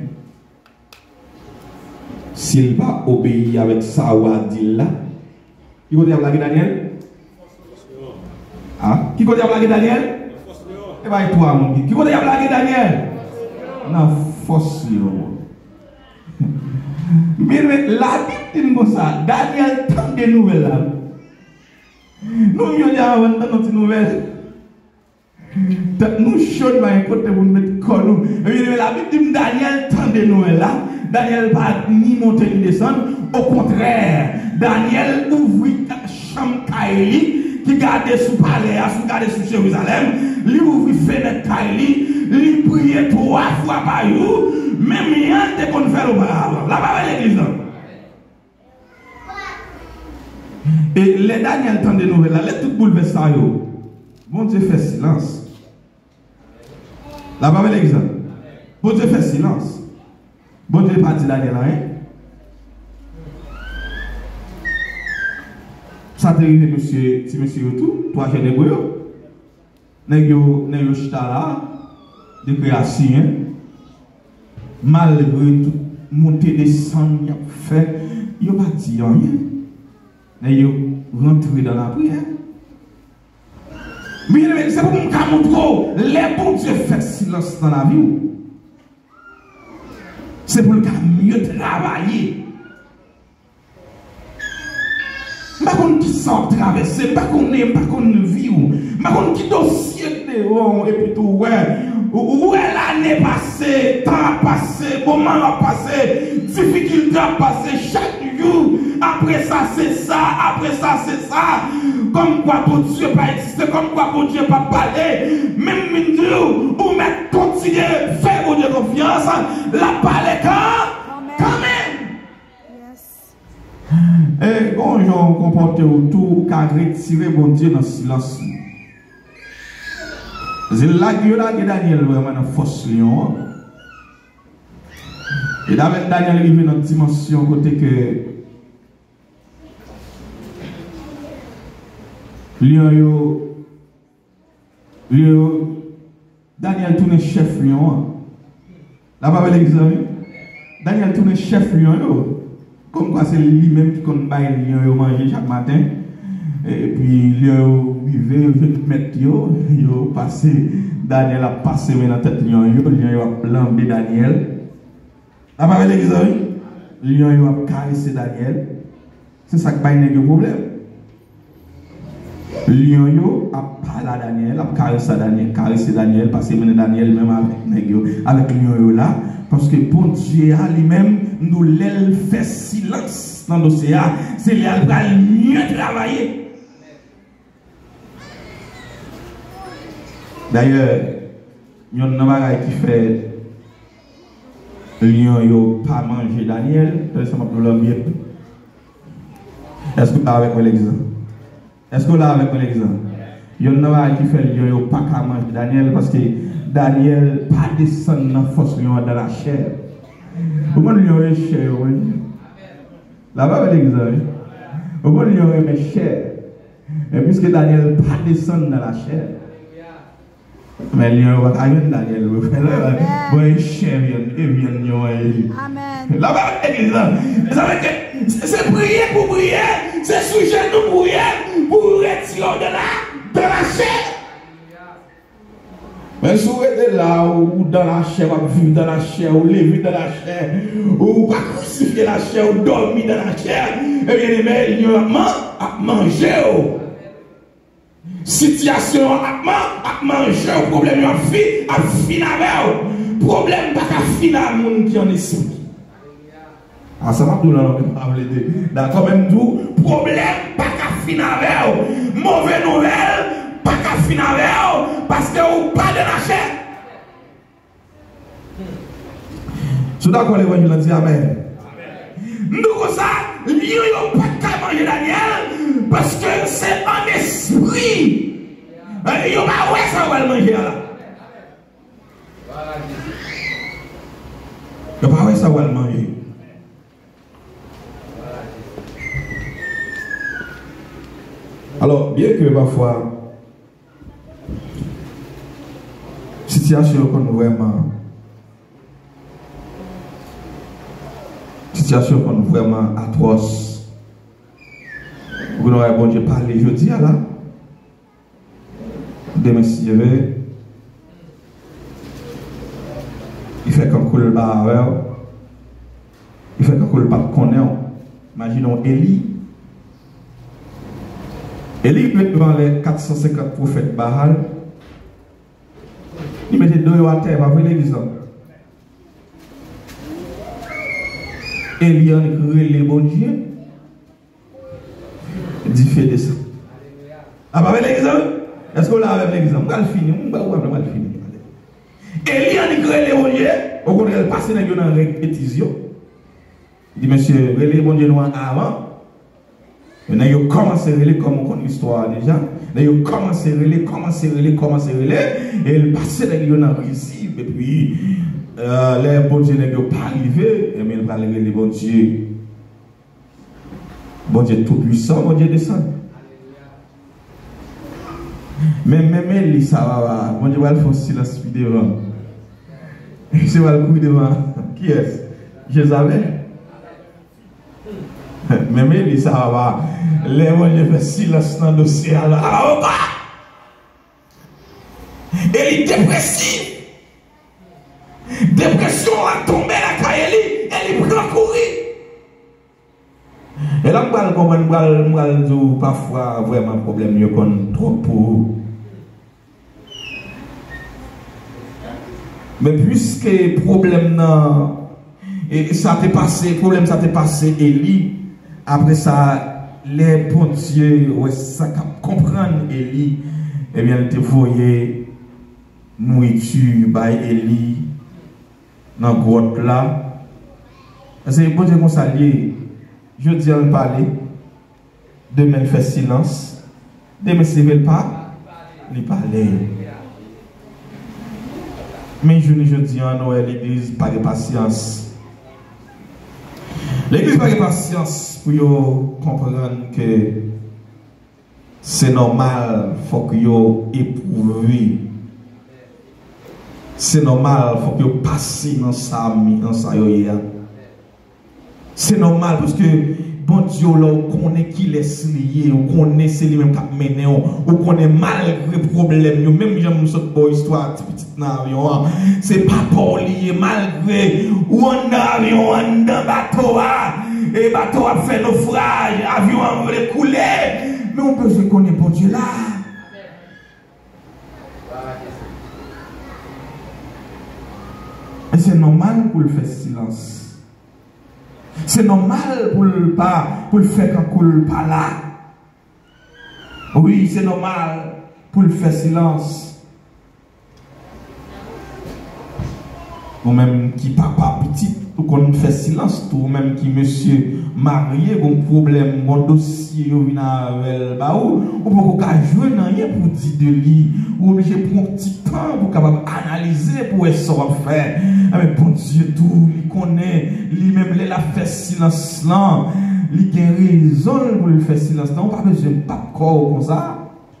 S'il va obéir avec ça ou a dit là, il va dire blague Daniel. Ah, qui va dire blague Daniel? Et bien, toi, mon qui côté a blagué Daniel? Non, force, mais la Bible dit comme ça, Daniel tant de nouvelles là. Nous, nous avons tant de nouvelles. Nous chauds, mais côté vous mettre corps nous. La Bible dit Daniel tant de nouvelles là. Daniel pas ni monter ni descendre. Au contraire, Daniel ouvrit la chambre Kaili qui gardait sous palais, sous gardait sous Jérusalem. Lui ouvrit fenêtre Kaili. Lui priait trois fois par jour. Même rien de qu'on fait auparavant. Là-bas, l'église. Et les Daniel temps de nouvelles là, les tout bouleversés. Bon Dieu fait silence. Là-bas, l'église. Bon Dieu fait silence. Bon Dieu pas dit Daniel rien. Ça t'est arrivé, monsieur, si monsieur tout, toi, j'ai des bouillots. N'est-ce pas chita là, de création, malgré tout, monter, descendre, il a fait, il n'a pas dit rien. Mais il rentré dans la prière. Mais c'est pour nous montrer, les bons Dieu fait silence dans la vie. C'est pour nous mieux travailler. Je ne sais pas qui sort traverser, je ne sais pas qui vit, je ne sais pas qui dossier de et puis tout, ouais, où est l'année passée, temps passé, moment a passé, difficulté a passé, chaque jour, après ça c'est ça, après ça c'est ça, comme quoi pour Dieu pas exister, comme quoi pour Dieu pas parler, même Dieu, ou mettre continuer, faire pour Dieu confiance, la parler quand, quand même. Et quand on comporte autour, qu'à retirer mon Dieu dans le silence. C'est là que Daniel vraiment dans force lion. Et Daniel arrive dans une dimension côté que lion yo lion Daniel tourne chef lion. Là-bas l'examen. Daniel tourne chef lion yo. Comme quoi c'est lui-même qui compte bailler lion manger chaque matin. Et puis lion vivait vingt mètres yo, yo passé Daniel a passé dans la tête lion yo, lion a plambé Daniel. Là pas l'examen. Lion yo a caressé Daniel. C'est ça qui baille le problème. Lion yo a parlé à Daniel, a caressé Daniel, caressé Daniel parce que Daniel même avec yo, avec lion yo là. Parce que bon Dieu a lui-même nous l'aile fait silence dans l'océan, c'est lui qui va mieux travailler. D'ailleurs, il y a un bagage qui fait lion yo pas manger Daniel, ça m'a bien. Est-ce que vous avez avec l'exemple? Est-ce que vous avez avec l'exemple? Il y a un bagage qui fait lion yo pas manger Daniel parce que Daniel pas descendre dans la force lion dans la chair. Pourquoi lion est chair? Là-bas, l'exemple. Pourquoi lion est chair? Et puisque Daniel pas descendre dans la chair. Mais lion va pas Daniel. Bon, chair vient lion. Amen. Là-bas, l'exemple. C'est prier pour prier. C'est sujet nous pour prier pour retirer de la, de la chair. Mais si vous êtes là, ou dans la chair, ou vivre dans la chair, ou lever dans la chair, ou pas crucifier la chair, ou dormir dans la chair, eh bien, il y a à manger. Situation à manger, problème à finir, à finir avec. Problème pas qu'à finir avec le monde qui en est esprit. Ah, ça m'a dit là, d'accord, même tout, problème pas qu'à finir avec. Mauvaise nouvelle. Pas qu'à finir avec parce que vous pas de la chair. C'est d'accord, l'évangile a dit Amen. Nous, comme ça, nous n'avons pas qu'à manger Daniel parce que c'est un esprit. Il n'y a pas où ça va manger là. Il n'y a pas où ça va manger. Alors, bien que parfois, situation qu'on vraiment situation qu'on vraiment atroce. Vous n'aurez bon Dieu parlé jeudi là. Demain si je vais il fait qu'on coule pas, il fait qu'on coule pas connaît. Imaginons Élie. Élie devant les quatre cent cinquante prophètes Baal. Il mettait deux à terre, pas l'église. Élie a créé les bons dieux. Il dit fait de ça. Ah, pas l'exemple? Est-ce qu'on l'a avec l'exemple? On va le finir. On va le finir. Élie a créé les bons dieux. Au contraire, il passe dans une répétition. Il dit, monsieur, les bons dieux noirs avant. Maintenant, il commence à relire comme on connaît l'histoire déjà. Il commence à relire, commence à relire, commence à relire. Et il passe dans une récit. Et puis, euh, les bons dieux n'ont pas arrivé. Et bien, il va relire les bons dieux. Bon Dieu tout-puissant, bon Dieu descend. Mais même elle, ça va, bon Dieu va le faire silence devant. C'est pas le coup devant. Qui est-ce? Jézabel. Même elle, ça va. Les bon Dieu fait silence dans le dossier. Alors, elle est dépressive. Dépression a tombé la caille, elle est prête à courir. Et là, je comprends parfois vraiment problème, il y a trop pour. Mais puisque le problème, et ça t'est passé, problème ça t'est passé, Élie, après ça, les bons dieux, ouais, ça comprendre Élie, eh bien, il te voyait nourriture, by Élie, dans la grotte là. C'est bon Dieu qu'on s'allie. Je dis à parler, demain il fait silence, demain il ne veut pas, il parle. Mais je ne dis à Noël, l'église, pas de patience. L'église, pas de patience pour comprendre que c'est normal, il faut que vous éprouviez. C'est normal, il faut que vous passiez dans ça, dans ça. C'est normal parce que bon Dieu là on connaît qui laisse lié, on connaît c'est lui même qui a mené, on connaît malgré problème, même j'aime cette bonne histoire petite avion, c'est pas pour lié malgré ou on avion on dans bateau et bateau a fait naufrage, avion a voulu couler, mais on peut se connaître bon Dieu là. Et c'est normal pour le faire silence. C'est normal pour le pas, pour le faire quand le pas là. Oui, c'est normal pour le faire silence. Ou même qui papa petit, ou qu'on fait silence, ou même qui monsieur marié, bon problème, bon dossier, ou vient avec bah ou ou pas jouer dans rien pour dire de lui, ou obligé pour un petit temps pour capable analyser pour être ça faire. Mais bon Dieu tout, il connaît, lui même il a fait silence là, il a raison pour le faire silence là, on pas besoin de pas corps comme ça.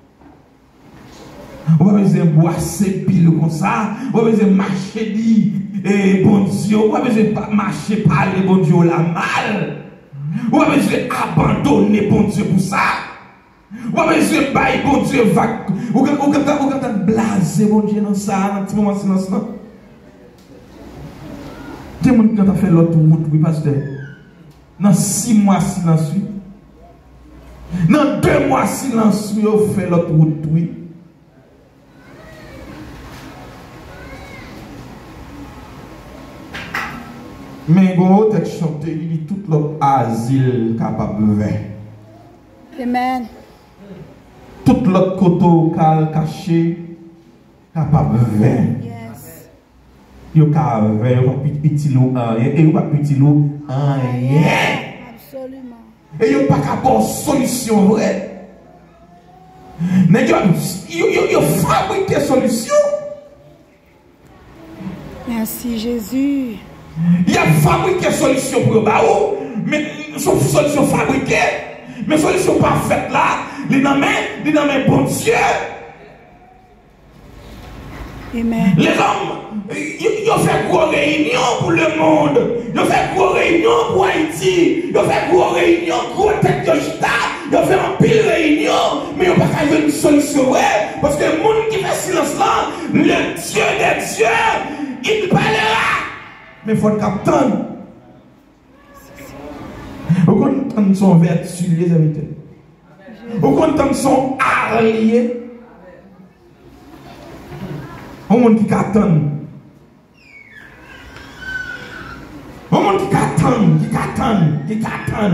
On pas besoin de boire ses piles comme ça, on pas besoin de marcher dit et bon Dieu, on pas besoin de marcher parler bon Dieu la mal. On pas besoin d'abandonner bon Dieu pour ça. On pas besoin de bailler bon Dieu vague. On quand on quand blaser bon Dieu dans ça, dans petit moment silence là. Des gens qui ont fait l'autre route, oui, pasteur. Dans six mois silence, oui. Dans deux mois silence, oui, on fait l'autre route, oui. Mais quand on chanté, il dit tout l'autre asile capable de faire. Amen. Tout l'autre côté caché capable de faire. Yes. Yo ka ve, yo pa piti lou rien, et yo pa piti lou rien. Absolument. Et yo pa ka bon solution vrai. Mais yo, yo, yo fabrique solution. Merci Jésus. Il a fabriqué solution pour le baou, mais son solution fabriquée, mais solution pas faite là, les nommés, les nommés bon Dieu. Amen. Les hommes, ils ont fait gros réunion pour le monde. Ils ont fait gros réunion pour Haïti. Ils ont fait gros réunion pour tête de chita. Ils ont fait un pile réunion. Mais ils n'ont pas trouvé une solution. Ouais, parce que le monde qui fait silence là, le Dieu des dieux, il parlera. Mais il faut attendre. Vous comprenez son vertu, les amis. Vous comprenez son allié. Un monde qui attend. Un monde qui attend, qui attend, qui attend.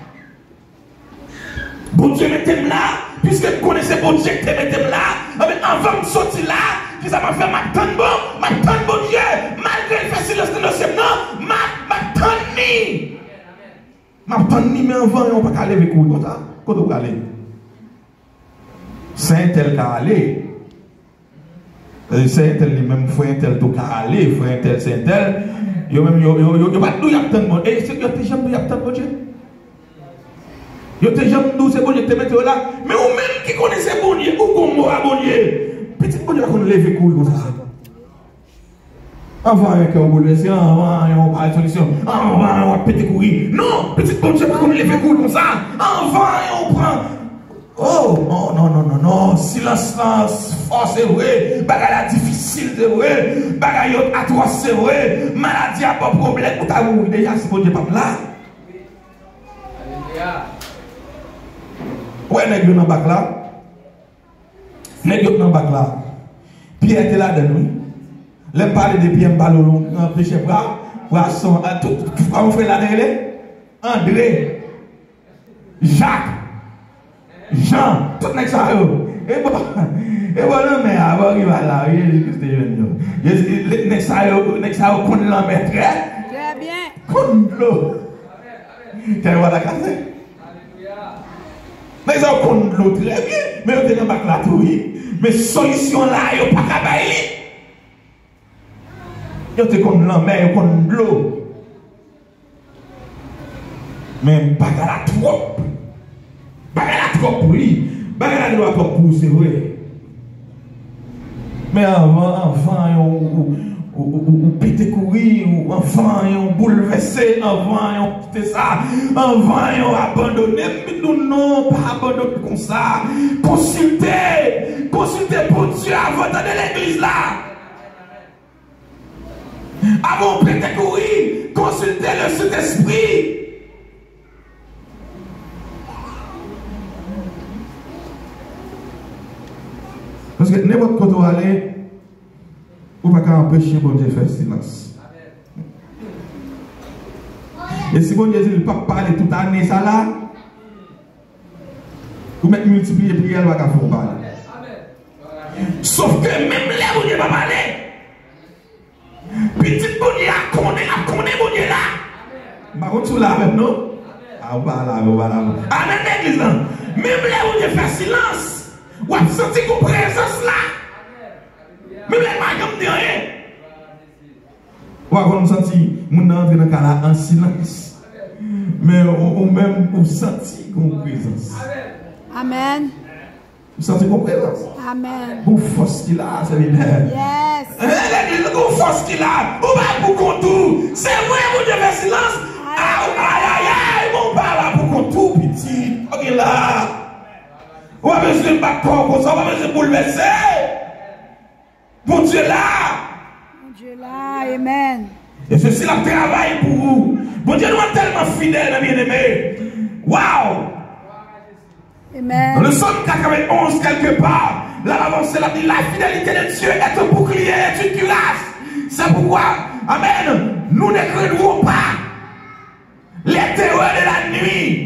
Bon Dieu, mettez-moi là, puisque vous connaissez bon Dieu, mettez-moi là. Avant de sortir là, qui ça m'a fait m'attendre bon, m'attendre bon Dieu, malgré le fait silence de nos chefs, non, m'attendre ni. M'attendre ni, mais avant, on ne peut pas aller avec vous, comme ça. Quand on va aller. C'est un tel qu'à aller. C'est un tel, même faut un tel tout qu'à aller, faut un tel, c'est un tel. Yo même, yo, yo, yo, yo, pas tout y attendre bon. Et c'est que tu jamais y attendre bon Dieu. Yo te jamais nous c'est bon Dieu te mettre là. Mais ou même qui connaissait bon Dieu, ou qu'on m'a bon Dieu. Petit bon Dieu qu'on lève couille comme ça. Avant avec un bouleversé, avant on parle de solution, avant on péter couille. Non, petit bon Dieu qu'on lève couille comme ça. Avant on prend. Oh, oh, non, non, non, non, silence, force, c'est vrai, bagarre difficile, c'est vrai, bagarre atroce, c'est vrai, maladie a pas de problème, ou t'as mouru déjà, c'est bon Dieu pas là. Ouais, n'est-ce que dans le bac là? N'est-ce que dans le bac là? Pierre était là de nous. L'aime parler de Pierre Balolon, un péché bras, poisson, tout, comment on fait là derrière? André, Jacques. Jean, tout n'est que ça. Et bon, et bon, non, mais avant qu'il va là, Jésus-Christ est jeune. N'est que ça, n'est que ça, on la met très Très bien. Comme l'eau. Quelle voix la casse? Mais ça, on compte l'eau très bien. Mais on est dans le bac là, tout, oui. Mais solution là, il n'y a pas qu'à bailler. Il y a compte la mer, il compte l'eau. Mais pas qu'à la trop. Bagala trop pour lui, bagala doit pas pour c'est vrai. Mais avant, avant, on on pété courir, avant, on bouleversé, avant, on quitté ça, avant, on abandonné, mais nous non, pas abandonné comme ça. Consultez, consultez pour Dieu avant d'aller à l'église là. Avant de pété courir, consultez le Saint-Esprit. Parce que n'importe quand on aller, on ne peut pas empêcher bon Dieu de faire silence. Et si bon Dieu dit qu'il ne peut pas parler toute l'année, ça là, vous mettez multiplier prière, il va faire parler. Sauf que même là, bon Dieu va parler. Petit bon Dieu a connu, a connu bon Dieu là. Par contre, tu l'as avec nous. Ah, on va là, on va là. Ah, dans l'église là, même là, bon Dieu fait silence. Ou avez senti qu'on présence là? Même les gens ne disent rien. Ou avez senti qu'on entre dans le cas en silence. Mais on même on senti qu'on présence. Amen. Vous sentez qu'on présence? Amen. Vous force qu'il a, c'est bien. Yes. L'église, vous force qu'il a. Vous va pour contour. C'est moi vous devez silence. Aïe aïe aïe, mon père là pour contour petit. Ok là. On va besoin de battre comme ça, on va besoin de bouleverser. Bon Dieu là. Bon Dieu là, amen. Et ceci là travail pour vous. Bon Dieu nous est tellement fidèle, bien aimé. Waouh. Amen. Dans le Somme quatre-vingt-onze, quelque part, là l'avancée l'a dit, la fidélité de Dieu est un bouclier, est une cuirasse. C'est pourquoi, amen, nous ne craignons pas les terreurs de la nuit.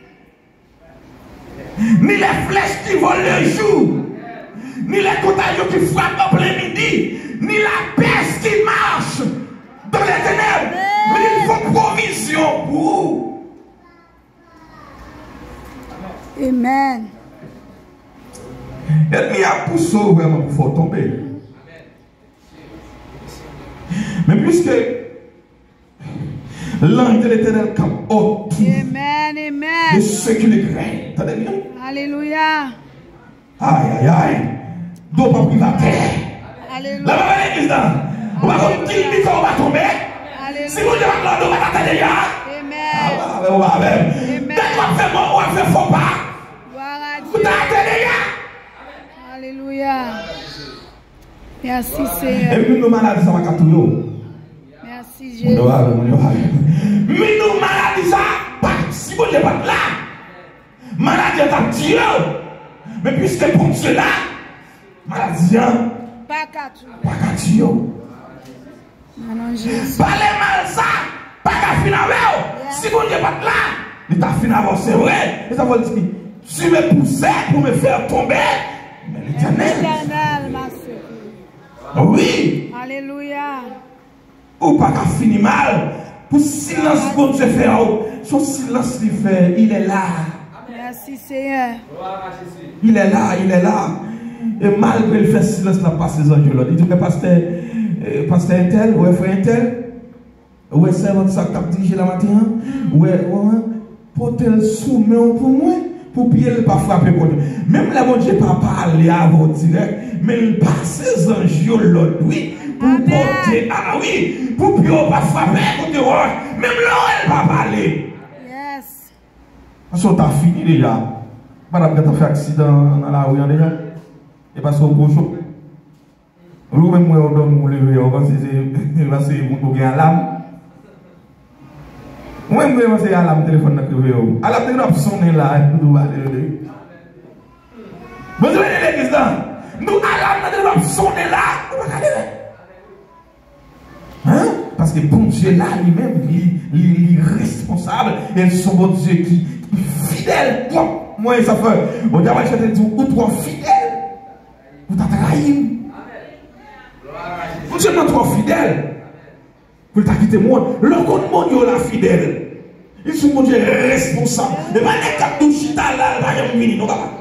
Ni les flèches qui volent le jour, ni les contagions qui frappent en plein midi, ni la peste qui marche dans les ténèbres. Mais il faut provision pour vous. Amen. L'ennemi a poussé vraiment pour faire tomber. Mais puisque l'ange de l'éternel campe autour Amen, amen. de ceux qui le craignent. Attendez bien. Alléluia. Aïe, aïe, aïe. Donc, pas pris la terre. Alléluia. La maman l'église là. On va voir qui dit qu'on va tomber. Si vous dites que on va t'attendre déjà. Amen. On va même. Dès qu'on va faire mort, on va faire faux pas. Gloire à Vous Dieu. t'attendez déjà. Alléluia. Merci Et Seigneur. puis nos malades, ça va tout. Merci Jésus. Mais nous, maladie, ça, si vous n'êtes pas là, maladie est à Dieu. Mais puisque pour Dieu là, maladie, Pas qu'à tout. pas qu'à Dieu. Non, Jésus. Parlez mal ça, pas qu'à finir avec. Si vous n'êtes pas là, il t'a fini avant, c'est vrai. Et ça veut dire, tu me poussais pour me faire tomber. Mais l'éternel. L'éternel m'a sauvé. Oui. Alléluia. Ou pas qu'à finir mal. Pour silence bon Dieu fait, son silence il fait, il est là. Merci Seigneur. Il est là, il est là. Et malgré le fait silence, la passe les anges là. Il dit que pasteur, euh, pasteur un tel, ouais frère un tel, ouais servant ça qui t'a dirigé la matin, ouais, ouais, pour tel soumet pour moi, pour pied le pas frapper contre. Même la bon Dieu pas parler à vous direct, mais il passe les anges là, oui. Pour porter, ah oui, pour pied pas frapper contre dehors, même là elle va parler. Yes. Parce qu'on t'a fini déjà. Madame, quand tu as fait accident dans la rue déjà, et parce qu'on est chaud. Vous même moi, on doit me lever, on va se faire mon gars à l'âme. Moi, je vais faire à l'âme téléphone dans le réveil. À l'âme téléphone, sonner là, nous allons aller. Vous avez l'église là. Nous, à l'âme téléphone, sonner là, nous allons aller. Hein? Parce que bon Dieu là lui-même, il est responsable. Et son bon Dieu qui est fidèle. Moi, ça fait. On dit, je te dis, ou trop fidèle. Vous t'as trahi. Vous êtes pas trop fidèle. Vous t'as quitté moi. Le compte mon Dieu là fidèle. Il sont mon Dieu responsable. Et pas les quatre de chita là, là, il y a une non, papa.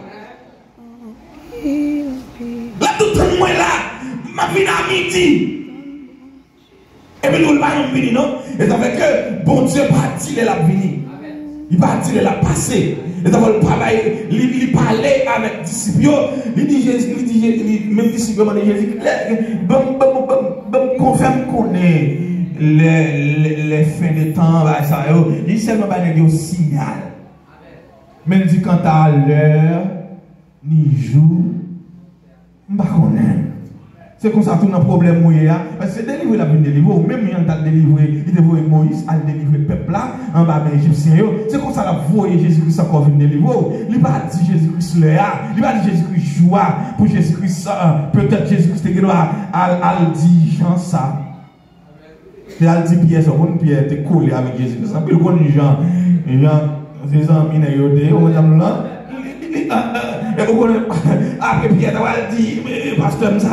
Là, tout le monde là, ma vie à midi. Et puis nous, le baillon vini, non? Et ça fait que bon Dieu pas dit la vini. Il va dire la passé. Et ça va le travail, il parlait avec les disciples. Il dit Jésus, il dit Jésus, même disciples, il dit Jésus, confirme qu'on est les fins des temps, il dit seulement un signal. Mais il dit quant à l'heure, ni jour, je ne sais pas. C'est comme ça tout un problème où il y a. Parce que délivrer la vie délivrer, ou même il a délivré, il devait Moïse à délivrer le peuple là, en bas des Égyptiens. C'est comme ça la voie Jésus-Christ encore venu délivrer. Il n'a pas dit Jésus-Christ là, il n'a pas dit Jésus-Christ joie pour Jésus-Christ ça. Peut-être Jésus-Christ est à dire Jean ça. Et à dire Pierre, ça, bon Pierre était collé avec Jésus-Christ. Ça peut le connaître Jean. Jean, ses amis n'a yodé, on va dire là. Et vous connaissez, après Pierre, tu vas dire, pasteur, ça.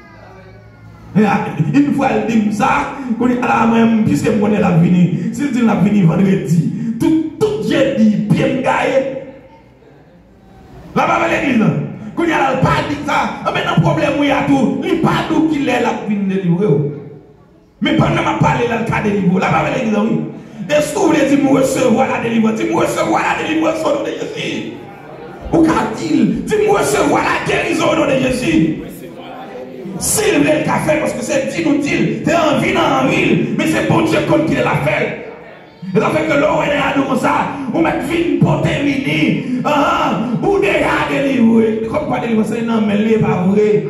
Une fois elle dit ça, puisque je connais la venue, si je dis la venue vendredi, tout jeudi, bien gaillé. Là-bas, l'église, quand il n'y a pas dit ça, mais un problème, il y a tout, il n'y a pas d'où qu'il est la venue délivrer. Mais pendant que je parle dans le cas de délivrer, là-bas, l'église, oui. Est-ce que vous voulez dire, moi recevoir la délivrance, dis-moi recevoir la délivrance au nom de Jésus. Ou qu'a-t-il, dis-moi recevoir la guérison au nom de Jésus. S'il veut le café, parce que c'est dit nous dit, c'est en ville, en ville, mais c'est bon Dieu comme qu'il l'a fait. Et ça fait que l'eau est à nous ça, on met vite pour terminer, ou déjà délivrer. Comme quoi délivrer, c'est non, mais il n'est pas vrai.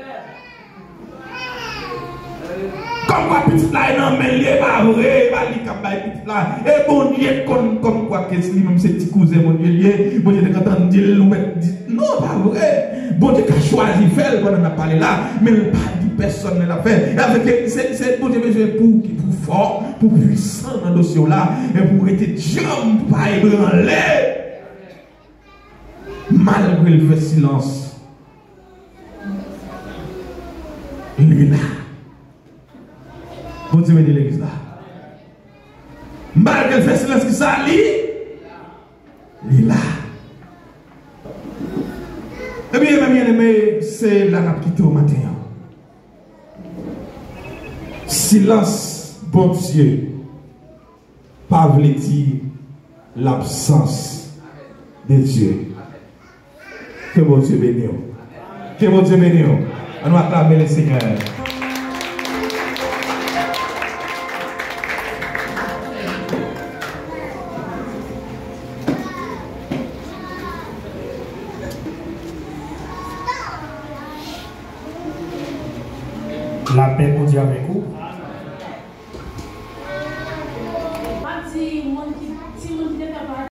Comme quoi petit là, non, mais il n'est pas vrai, il va lui campagne petit là. Et bon Dieu, comme quoi que c'est même ses petits cousins, mon Dieu, bon Dieu, quand on dit, non, pas vrai. Bon Dieu qui a choisi de faire, on en a parlé là, mais pas dit personne ne l'a fait. C'est bon Dieu besoin pour pour fort, pour puissant dans le dossier là, et pour être jambes, pas ébranlé. Malgré le fait silence, il est là. Bon Dieu, de l'église là. Malgré le fait silence qui s'allie, il est là. Eh bien, mes bien-aimés, c'est la nappe qui au matin. Silence, bon Dieu, pas veut dire l'absence de Dieu. Que bon Dieu bénisse. Que bon Dieu bénisse. On va acclamer le Seigneur. La paix pour Dieu avec vous.